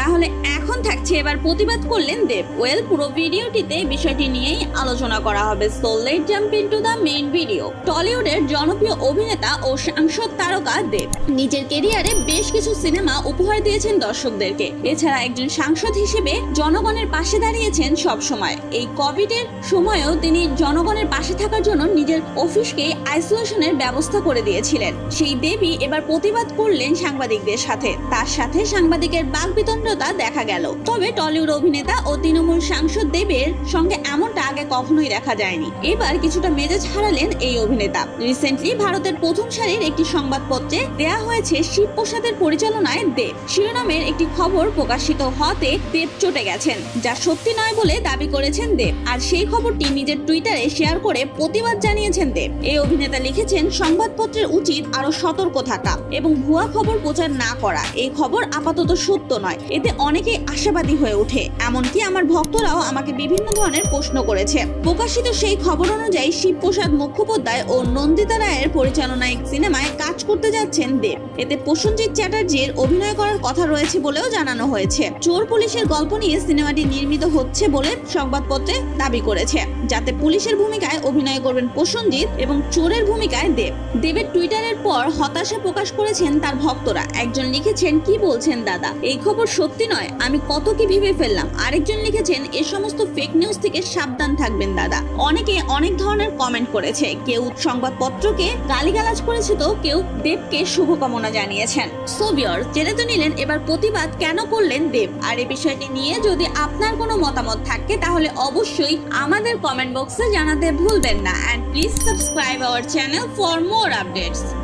তাহলে এখন থাকছে এবার প্রতিবাদ করলেন দেব। ওয়েল, পুরো ভিডিওটিতে বিষয়টি নিয়েই আলোচনা করা হবে। So let's jump into the main video. টলিউডের জনপ্রিয় অভিনেতা ও সাংসদ তারকা দেব নিজের ক্যারিয়ারে বেশ কিছু সিনেমা উপহার দিয়েছেন দর্শকদেরকে। এছাড়া একজন সাংসদ হিসেবে জনগণের পাশে দাঁড়িয়েছেন সব সময়। এই কোভিডের সময়েও তিনি জনগণের পাশে থাকার জন্য নিজের অফিসকে আইসোলেশনের ব্যবস্থা করে দিয়েছিলেন। সেই দেবই এবার প্রতিবাদ করলেন সাংবাদিকদের সাথে। তার সাথে সাংবাদিকের বাকবিতণ্ডতা দেখা গেল। তবে টলিউড অভিনেতা ও তৃণমূল সাংসদ দেবের সঙ্গে এমনটা আগে কখনোই দেখা যায়নি। এবার কিছুটা মেজাজ হারালেন এই অভিনেতা। রিসেন্টলি ভারতের প্রথম সারির একটি সংবাদপত্রে দেয়া হয়েছে শিবপ্রসাদের পরিচালনায় দেব শিরোনামের একটি খবর প্রকাশিত হতে দেব চটে গেছেন, যা সত্যি নয় বলে দাবি করেছেন দেব। আর সেই খবরটি নিজের টুইটারে শেয়ার করে প্রতিবাদ জানিয়েছেন দেব। এই অভিনেতা লিখেছেন, সংবাদপত্রের উচিত আরো সতর্ক থাকা এবং ভুয়া খবর প্রচার না করা। এই খবর আপাতত সত্য নয়, এতে অনেকেই আশাবাদী হয়ে ওঠে। এমনকি আমার ভক্তরাও আমাকে বিভিন্ন ধরনের প্রশ্ন করেছে। প্রকাশিত সেই খবর অনুযায়ী শিবপ্রসাদ মুখোপাধ্যায় ও নন্দিতা রায়ের পরিচালনায় সিনেমায় কাজ করতে যাচ্ছেন দেব। এতে প্রসেনজিৎ চ্যাটার্জির অভিনয় করার কথা রয়েছে বলেও জানানো হয়েছে। চোর পুলিশের গল্প নিয়ে সিনেমাটি নির্মিত হচ্ছে বলে সংবাদপত্রে দাবি করেছে, যাতে পুলিশের ভূমিকায় অভিনয় করবেন প্রসেনজিৎ এবং চোরের ভূমিকায় দেব। দেবের টুইটারের পর হতাশা প্রকাশ করেছেন তার ভক্তরা। একজন লিখেছেন, কি বলছেন দাদা, এই খবর সত্যি নয়, আমি কত কি ভেবে ফেললাম। আরেকজন লিখেছেন, এ সমস্ত ফেক নিউজ থেকে সাবধান থাকবেন দাদা। অনেকে অনেক ধরনের কমেন্ট করেছে, কেউ সংবাদপত্রকে গালিগালাজ করেছে, তো কেউ দেবকে শুভকামনা জানিয়েছেন। সো ভিউয়ার্স, জেনে তো নিলেন এবার প্রতিবাদ কেন করলেন দেব। আর এই বিষয়টি নিয়ে যদি আপনার কোনো মতামত থাকে তাহলে অবশ্যই আমাদের কমেন্ট বক্সে জানাতে ভুলবেন না। And please subscribe our channel for more updates.